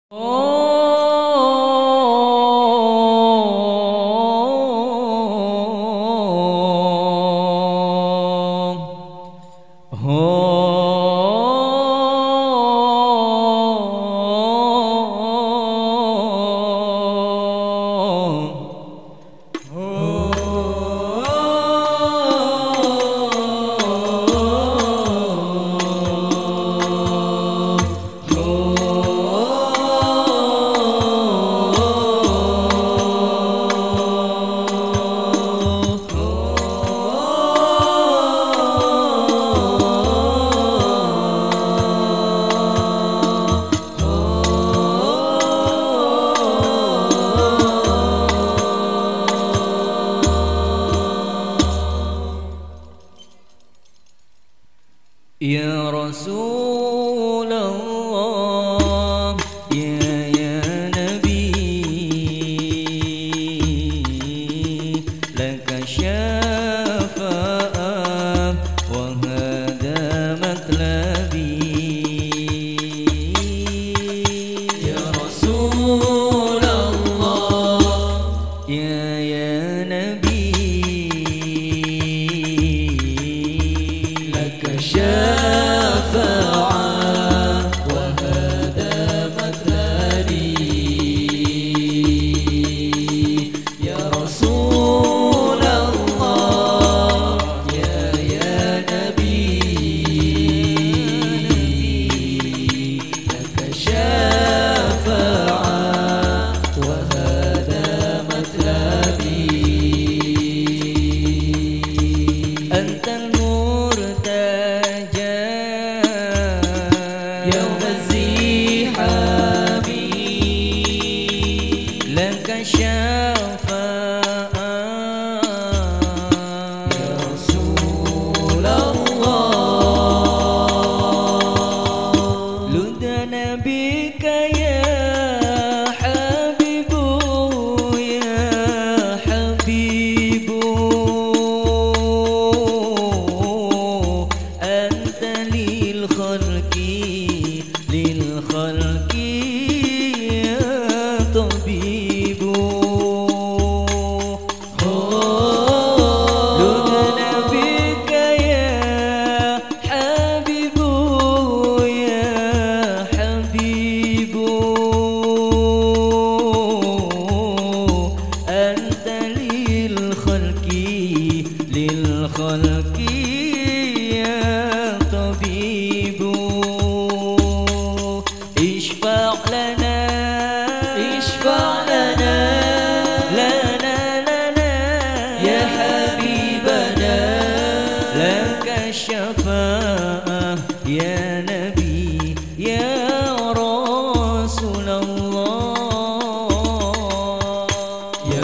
Ya Rasulullah, ya Nabi, laka syafa'ah wa hada matlabi. Ya Rasulullah, ya Nabi, laka syafa'ah ya Nabi, ya Rasulullah, ya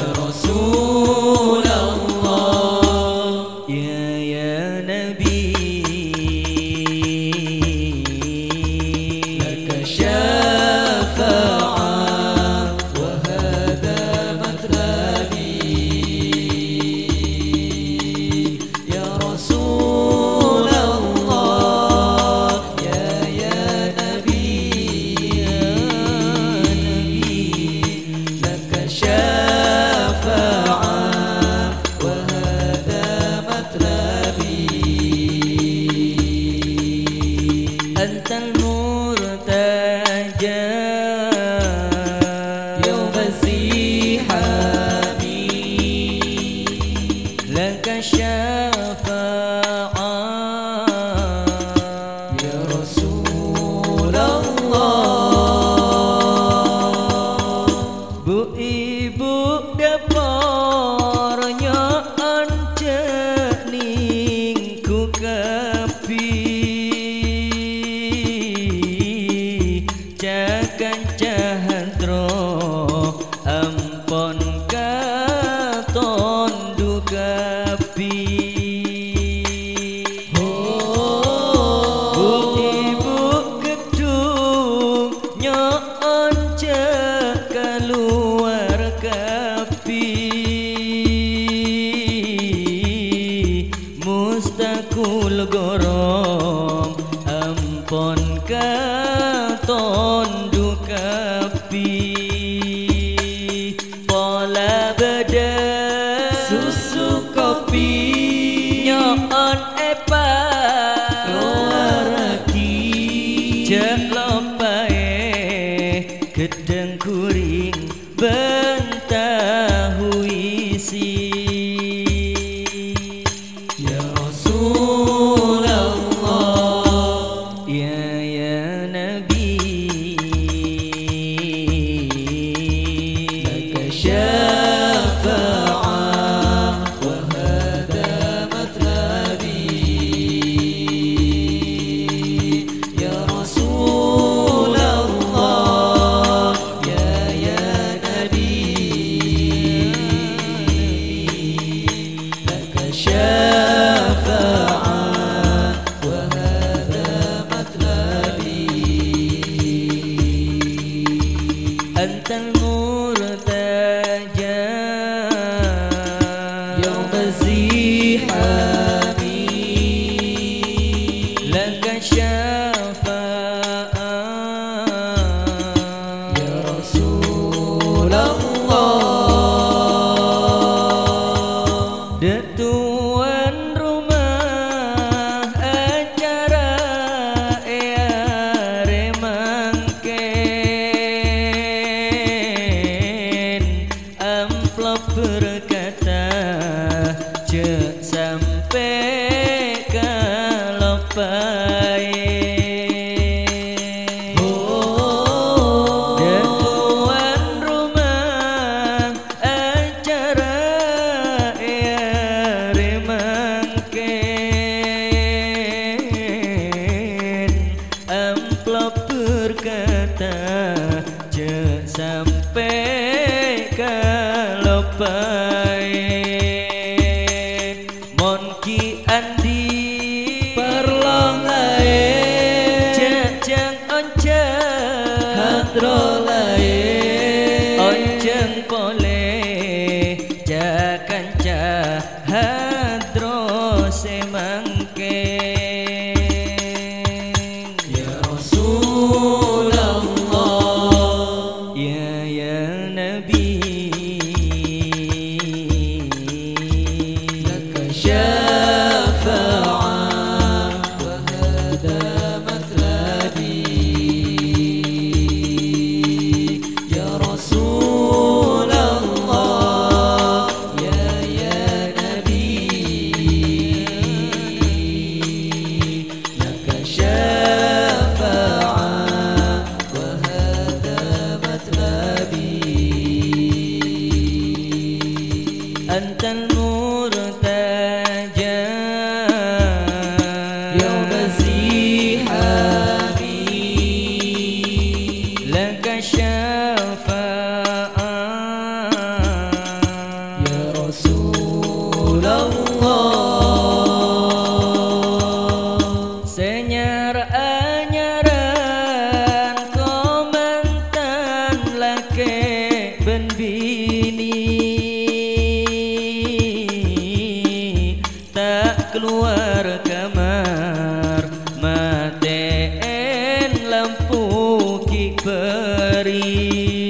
Rasulullah, ya Nabi, laka syafa'ah wa hada matlabi. Ya Ampun katon duka api pola beda susu kopi nyon epa keluar lagi jelopae gedeng kuring bentahu isi ya Rasulullah ya Nabi laka syafa'ah wa hada matlabi ya Rasulullah ya Nabi laka syafa'ah wa hada matlabi antal murtaja يوم الزحام laka syafa'ah يا رسول الله Tuan rumah acara eare mangken amplop berkata cek sampai kalopai Tuan rumah acara eare mangken amplop berkata cek sampai kalopai monki andi perlong lain jajang onceng hadro lain onceng pole jakanca hadro semangken ya Rasulullah ya Nabi laka syafa'ah wa hada matlabi ya Rasulullah ya Nabi laka syafa'ah wa hada matlabi antal murtaja يوم الزحام laka syafa'ah يا رسول الله senyar anyaran komentan lake ben bini tak keluar kamar mateen lampu kik beri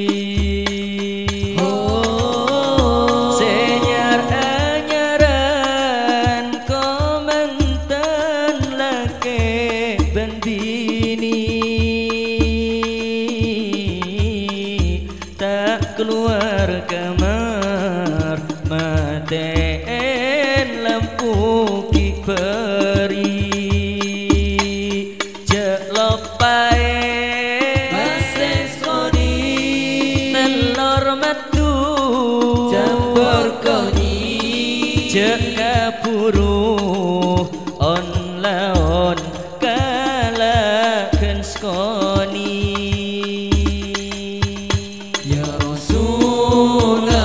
senyar anyaran komentan lake ben bini tak keluar kamar mateen lampu kik beri jelopae Masesoni telur metu Jambor koni cek kapuru on laon kalaken skoni Ya Rasulullah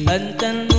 antal